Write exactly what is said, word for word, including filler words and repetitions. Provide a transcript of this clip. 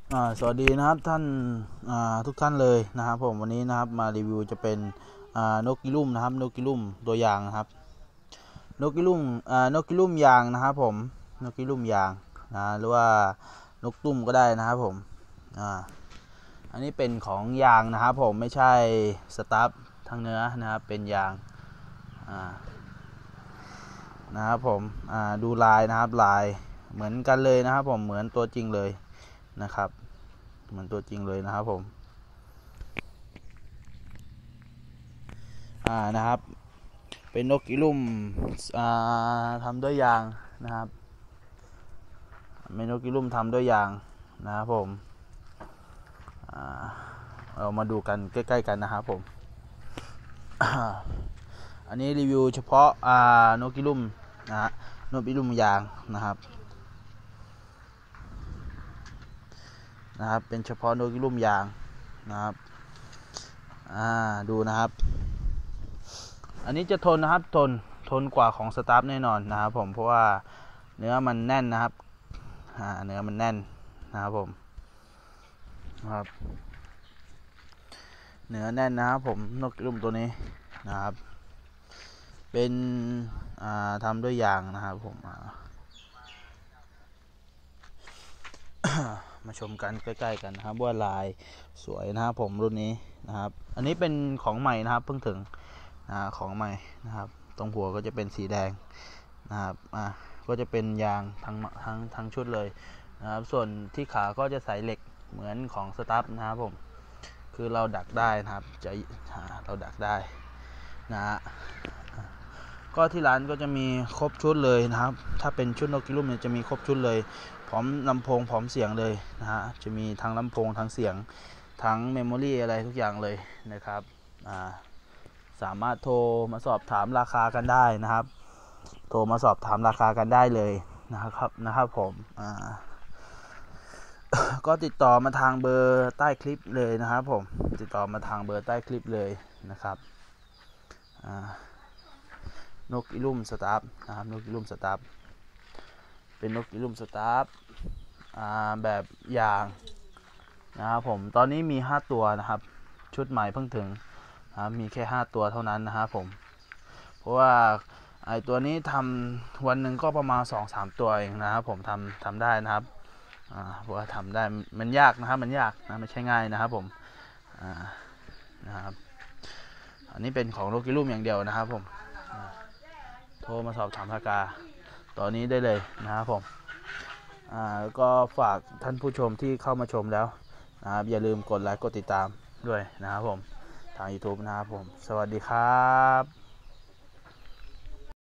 อ่าสวัสดีนะครับท่านอ่าทุกท่านเลยนะครับผมวันนี้นะครับมารีวิวจะเป็นอ่านกกิลุ่มนะครับนกกิลุ่มตัวอย่างนะครับนกกิลุ่มอ่านกกิลุ่มยางนะครับผมนกกิลุ่มยางนะหรือว่านกตุ้มก็ได้นะครับผมอ่าอันนี้เป็นของยางนะครับผมไม่ใช่สตัฟทางเนื้อนะครับเป็นยางอ่านะครับผมอ่าดูลายนะครับลายเหมือนกันเลยนะครับผมเหมือนตัวจริงเลยนะครับเหมือนตัวจริงเลยนะครับผมอ่านะครับเป็นนกกิลุ่มอ่าทำด้วยยางนะครับเป็นนกกิลุ่มทำด้วยยางนะครับผมอ่าเรามาดูกันใกล้ๆกันนะครับผมอันนี้รีวิวเฉพาะอ่านกกิลุ่มนะฮะนกกิลุ่มยางนะครับนะครับเป็นเฉพาะนกกิลุ่มยางนะครับอ่าดูนะครับอันนี้จะทนนะครับทนทนกว่าของสตาร์ฟแน่นอนนะครับผมเพราะว่าเนื้อมันแน่นนะครับอ่าเนื้อมันแน่นนะครับผมครับเนื้อแน่นนะครับผมนกกระรุ่มตัวนี้นะครับเป็นอ่าทำด้วยยางนะครับผมมาชมกันใกล้ๆกันนะครับว่าลายสวยนะครับผมรุ่นนี้นะครับอันนี้เป็นของใหม่นะครับเพิ่งถึงนะของใหม่นะครับตรงหัวก็จะเป็นสีแดงนะครับอ่ะก็จะเป็นยางทั้งทั้งทั้งชุดเลยนะครับส่วนที่ขาก็จะใส่เหล็กเหมือนของสตั๊ฟนะครับผมคือเราดักได้นะครับจะเราดักได้นะฮะก็ที่ร้านก็จะมีครบชุดเลยนะครับถ้าเป็นชุดนกกิลุ่มเนี่ยจะมีครบชุดเลยพร้อมลำโพงพร้อมเสียงเลยนะฮะจะมีทั้งลำโพงทั้งเสียงทั้งเมมโมรี่อะไรทุกอย่างเลยนะครับอ่าสามารถโทรมาสอบถามราคากันได้นะครับโทรมาสอบถามราคากันได้เลยนะครับนะครับผมอ่าก็ติดต่อมาทางเบอร์ใต้คลิปเลยนะครับผมติดต่อมาทางเบอร์ใต้คลิปเลยนะครับนกอิลุ่มสตาร์ฟนะครับนกอิลุ่มสตาร์ฟเป็นนกอิลุ่มสตาร์ฟแบบอย่างนะครับผมตอนนี้มีห้าตัวนะครับชุดใหม่เพิ่งถึงนะมีแค่ห้าตัวเท่านั้นนะครับผมเพราะว่าไอตัวนี้ทำวันหนึ่งก็ประมาณ สองถึงสาม ตัวเองนะครับผมทำทำได้นะครับเพราะว่าทำได้มันยากนะครับมันยากนะไม่ใช่ง่ายนะครับผมนะครับอันนี้เป็นของโลกิลุ่มอย่างเดียวนะครับผมโทรมาสอบถามราคาตอนนี้ได้เลยนะครับผมแล้วก็ฝากท่านผู้ชมที่เข้ามาชมแล้วนะครับอย่าลืมกดไลค์กดติดตามด้วยนะครับผมทาง YouTube นะครับผมสวัสดีครับ